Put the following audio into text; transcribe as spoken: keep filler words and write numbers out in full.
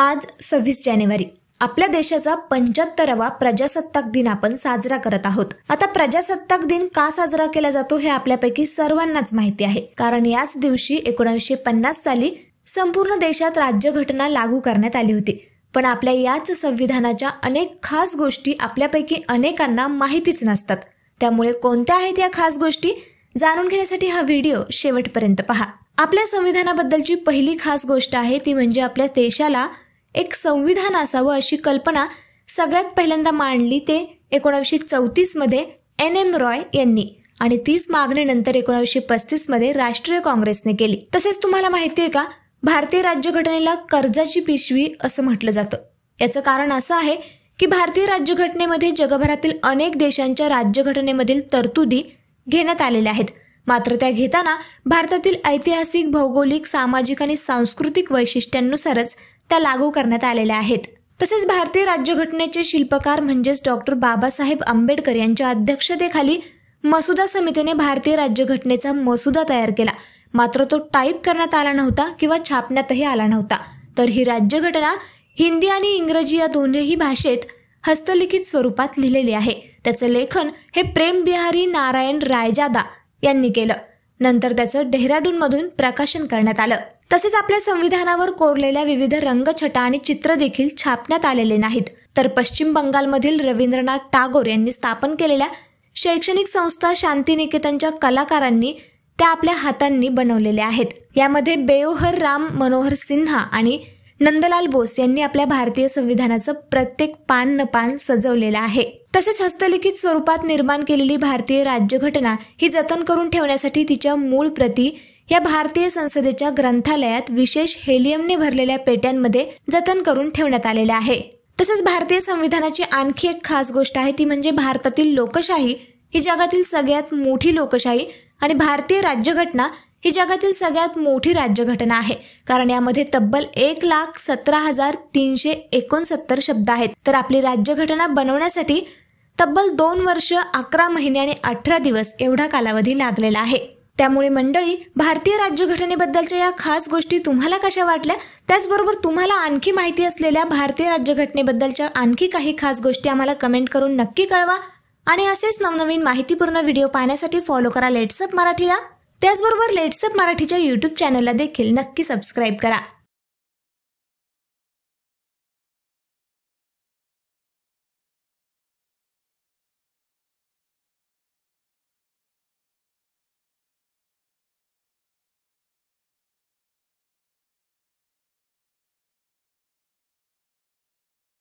आज सव्वीस जानेवारी आपल्या देशाचा पंच्याहत्तरावा प्रजासत्ताक दिन आपण साजरा करत आहोत। आता प्रजासत्ताक दिन का साजरा केला जातो हे आपल्यापैकी सर्वांनाच माहिती आहे, कारण याच दिवशी एकोणीसशे पन्नास साली संपूर्ण देशात राज्यघटना लागू करण्यात आली होती। पण आपल्या याच संविधानाच्या अनेक खास गोष्टी आपल्यापैकी अनेकांना माहितीच नसतात। त्यामुळे कोणत्या आहेत या खास गोष्टी जाणून घेण्यासाठी हा व्हिडिओ शेवटपर्यंत पहा। आपल्या संविधानाबद्दलची पहिली खास गोष्ट आहे ती म्हणजे आपल्या देशाला एक संविधान असावं अशी कल्पना सगळ्यात पहिल्यांदा मांडली ते एकोणीसशे चौतीस मध्ये एन एम रॉय यांनी, आणि तीच मागणी नंतर एकोणीसशे पस्तीस मध्ये राष्ट्रीय काँग्रेसने केली। तसेच तुम्हाला माहिती आहे का, भारतीय राज्यघटनेला कर्जाची पिशवी असं म्हटलं जातं। याचं कारण असं आहे की भारतीय राज्यघटनेमध्ये जगभरातील अनेक देशांच्या राज्यघटनेमधील तरतुदी घेण्यात आलेल्या आहेत, मात्र त्या घेताना भारतातील ऐतिहासिक, भौगोलिक, सामाजिक आणि सांस्कृतिक वैशिष्ट्यांनुसारच त्या लागू करण्यात आलेल्या आहेत। तसेच भारतीय राज्यघटनेचे शिल्पकार म्हणजेच डॉक्टर बाबासाहेब आंबेडकर यांच्या अध्यक्षतेखाली मसुदा समितीने भारतीय राज्यघटनेचा मसुदा तयार केला, मात्र तो टाईप करण्यात आला नव्हता किंवा छापण्यातही आला नव्हता। तर ही राज्यघटना हिंदी आणि इंग्रजी या दोन्ही भाषेत हस्तलिखित स्वरूपात लिहिलेली आहे। त्याचं लेखन हे प्रेम बिहारी नारायण रायजादा यांनी केलं। नंतर त्याचं डेहराडून मधून प्रकाशन करण्यात आलं। तसेच आपल्या संविधानावर कोरलेल्या विविध रंगछटा आणि चित्र देखील छापण्यात आलेले नाहीत। तर पश्चिम बंगालमधील रवींद्रनाथ टागोर यांनी स्थापन केलेल्या शैक्षणिक संस्था शांतिनिकेतनच्या कलाकारांनी त्या आपल्या हातांनी बनवलेल्या आहेत। यामध्ये बेओहर राम मनोहर सिन्हा आणि नंदलाल बोस यांनी आपल्या भारतीय संविधानाचं प्रत्येक पान न पान सजवलेलं आहे। तसेच हस्तलिखित स्वरूपात निर्माण केलेली भारतीय राज्यघटना ही जतन करून ठेवण्यासाठी तिच्या मूळ प्रती या भारतीय संसदेच्या ग्रंथालयात विशेष हेलियमने भरलेल्या पेट्यांमध्ये जतन करून ठेवण्यात आलेले आहे। तसेच भारतीय संविधानाची आणखी एक खास गोष्ट आहे ती म्हणजे भारतातील लोकशाही ही जगातील सगळ्यात मोठी लोकशाही आणि भारतीय राज्यघटना ही जगातील सगळ्यात मोठी राज्यघटना आहे, कारण यामध्ये तब्बल एक लाख सतरा हजार तीनशे एकोणसत्तर शब्द आहेत। तर आपली राज्यघटना बनवण्यासाठी तब्बल दोन वर्ष अकरा महिने आणि अठरा दिवस एवढा कालावधी लागलेला आहे। त्यामुळे मंडळी, भारतीय राज्यघटनेबद्दलच्या या खास गोष्टी तुम्हाला कशा वाटल्या? त्याचबरोबर तुम्हाला आणखी माहिती असलेल्या भारतीय राज्यघटनेबद्दलच्या आणखी काही खास गोष्टी आम्हाला कमेंट करून नक्की कळवा। आणि असेच नवनवीन माहितीपूर्ण व्हिडिओ पाहण्यासाठी फॉलो करा लेट्स अप मराठीला। त्याचबरोबर लेट्स अप मराठीच्या यूट्यूब चॅनलला देखील नक्की सबस्क्राईब करा।